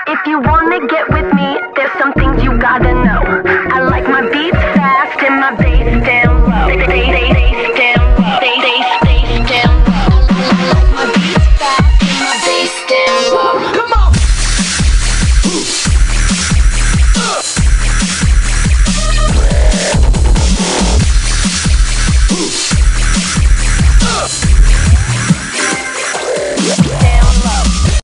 If you wanna get with me, there's some things you gotta know.